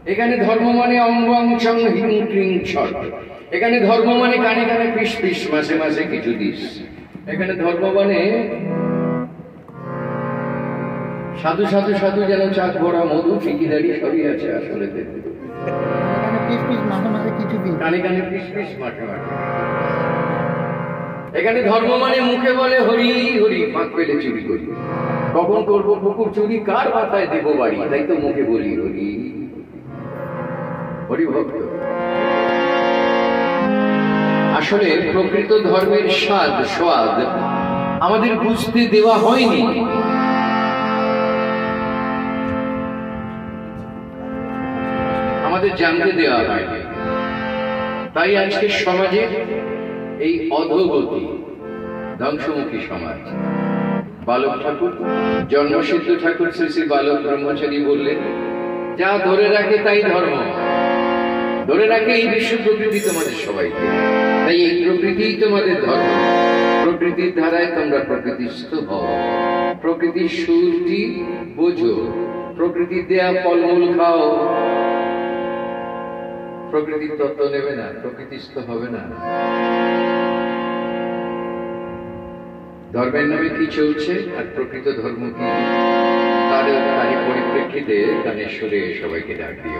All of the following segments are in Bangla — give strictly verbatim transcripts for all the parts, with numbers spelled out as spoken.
এখানে ধর্ম মানে অঙ্গং চং হিং ক্রিং ছট। এখানে ধর্ম মানে কানে কানে পিস পিস মাসে মাসে কিছু দিস। এখানে ধর্ম মানে সাধু সাধু সাধু যেন চাক ভরা মধু ফিকি দাঁড়িয়ে সবই আছে আসলে কানে কানে পিস পিস মাঠে মাঠে। এখানে ধর্ম মানে মুখে বলে হরি হরি, ফাঁক পেলে চুরি করি। কখন করবো পুকুর চুরি, কার মাথায় দেব বাড়ি, তাই তো মুখে বলি হরি হরি ভক্ত। আসলে প্রকৃত ধর্মের স্বাদ স্বাদ আমাদের বুঝতে দেওয়া হয়নি। আমাদের জানতে দেওয়া হয়নি। তাই আজকে সমাজে এই অধোগতি, ধ্বংসমুখী সমাজ। বালক ঠাকুর, জন্মসিদ্ধ ঠাকুর শ্রী শ্রী বালক ব্রহ্মচারী বললেন, যা ধরে রাখে তাই ধর্ম, ধরে রাখে এই বিশ্ব প্রকৃতি তোমাদের সবাইকে। তাই এই প্রকৃতিই তোমাদের ধর্ম। প্রকৃতির ধারায় তোমরা প্রকৃতিস্থ হও, প্রকৃতির সুরটি বোঝো, প্রকৃতির দেয়া ফলমূল খাও। প্রকৃতির তত্ত্ব নেবে না, প্রকৃতিস্থ হবে না। ধর্মের নামে কি চলছে আর প্রকৃত ধর্ম কি, তার তারই পরিপ্রেক্ষিতে গানের সুরে সবাইকে ডাক দিয়ে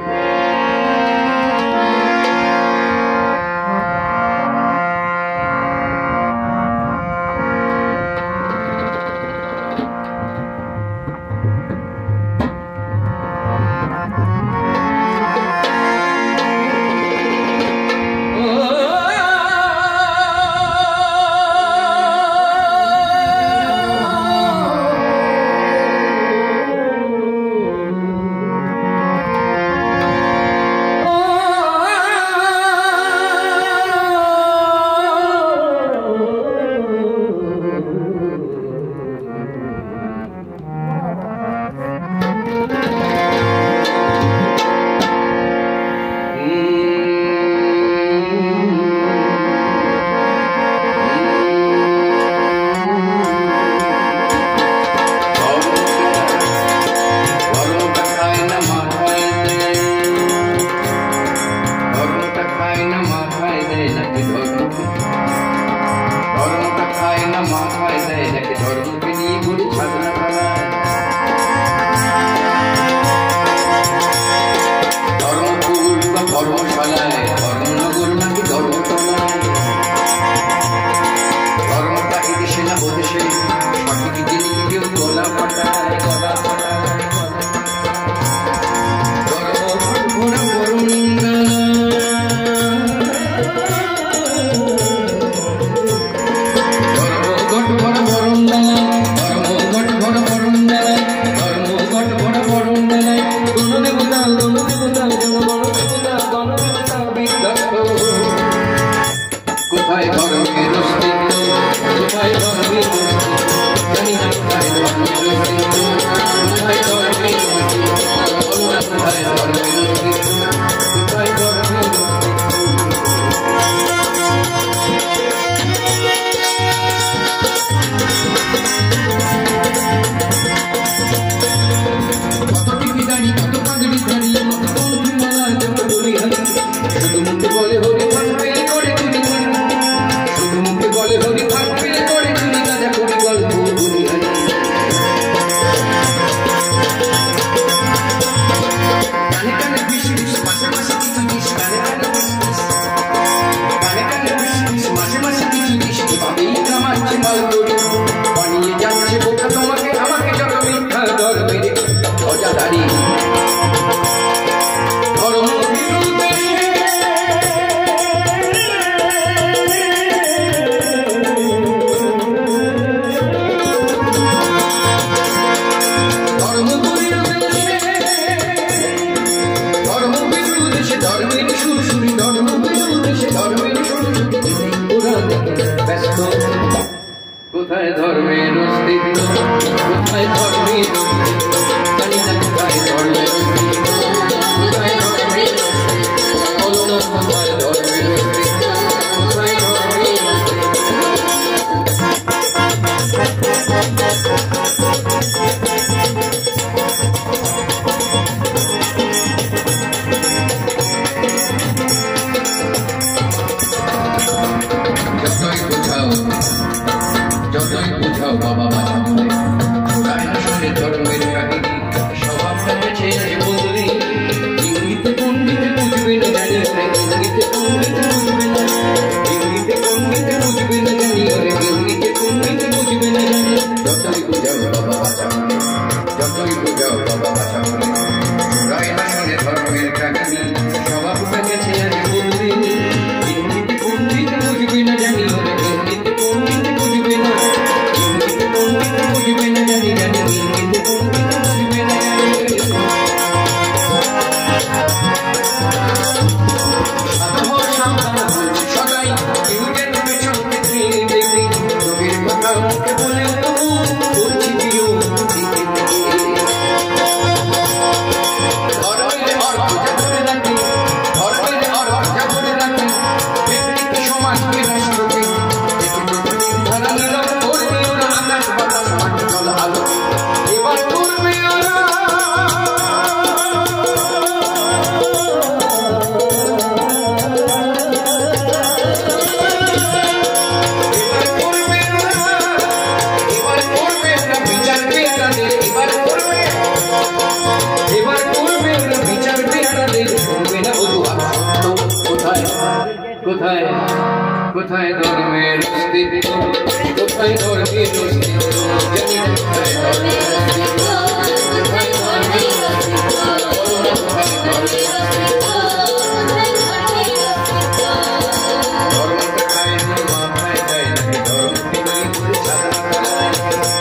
কোথায় ধর্মের অস্তিত্ব, কোথায় ধর্মের অস্তিত্ব, জানি না কোথায় ধর্মের অস্তিত্ব, কোথায় ধর্মের অস্তিত্ব, কোথায় ধর্মের অস্তিত্ব, ধর্মটা খায় না মাথায় যায় না, ধর্মকে নিয়ে ঘুরে সাধনা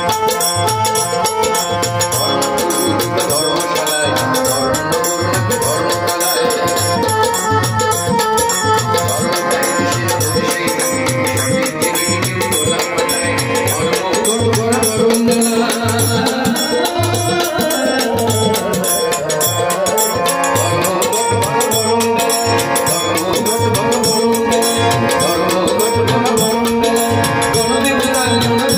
ধর্মশালায় ধর্মকলায় ধর্ম